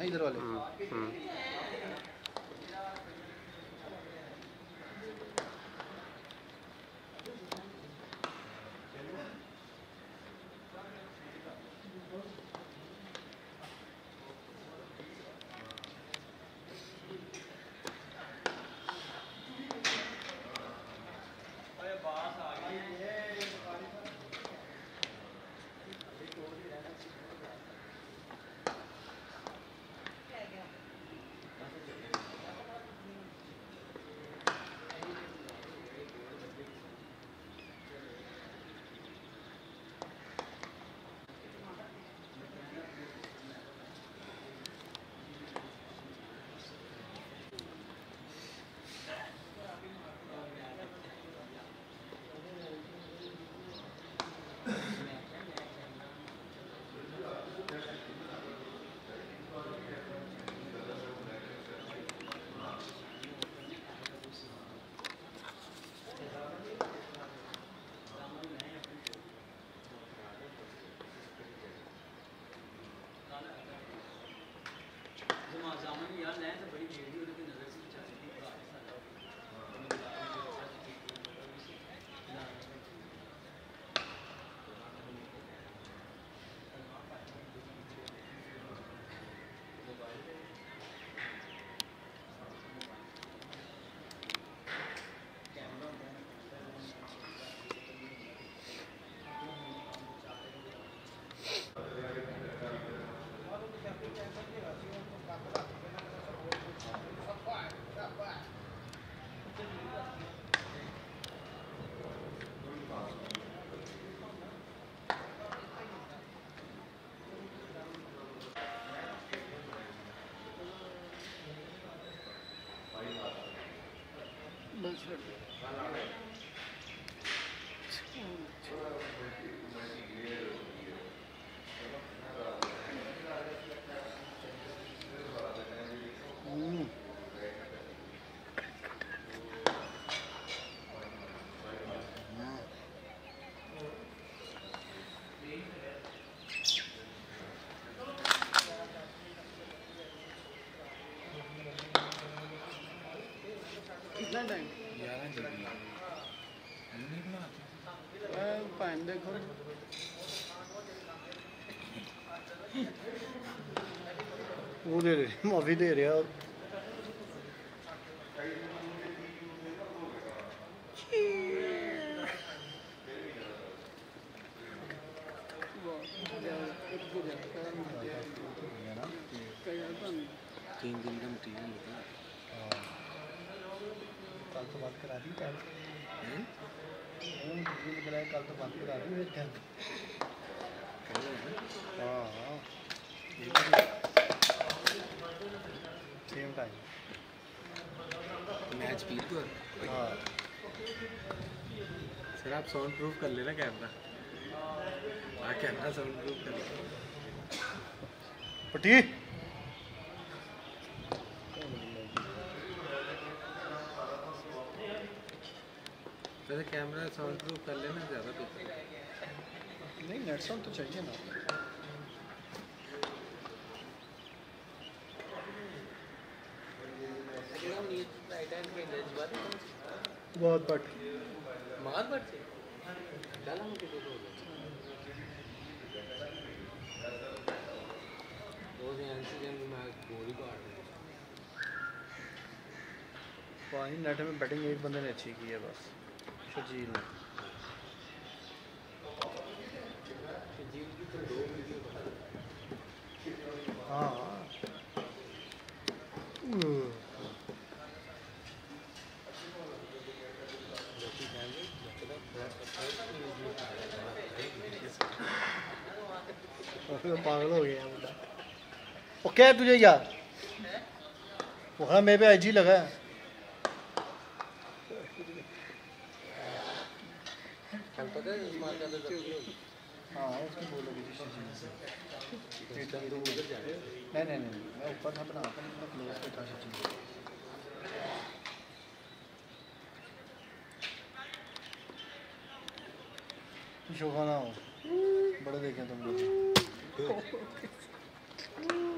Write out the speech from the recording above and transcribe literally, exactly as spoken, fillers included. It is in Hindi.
इधर वाले। कितना टाइम? ग्यारह जी बी पाइन देखो वो दे रहे माफी दे रहे और तीन दिन का मटीरियल होता है। कल तो बात करा दी कल कल तो बात करा दी हाँ हाँ सेम टाइम मैच पीर को हाँ सर आप साउंड प्रूफ कर लेना कैमरा हाँ कैमरा साउंड प्रूफ कर लेना पटी वैसे कैमरा साउंड प्रूफ कर लेना ज़्यादा बेहतर नहीं नेट साउंड तो चाहिए ना बहुत बट बहुत बट से डाला मुझे दो दो दो इंसिडेंट में गोली काट वही नेट में बैटिंग एक बंदे ने अच्छी की है बस शर्जील ने शर्जील की तो दो वीडियो हाँ पागल हो गया मुझे वो क्या है तुझे यार वो हाँ मेरे पे आई जी लगा है हाँ उसको बोलो नहीं नहीं नहीं मैं ऊपर था बना मैं क्लोज पे था चीज़ शोखाना हो बड़े देखें तुम लोग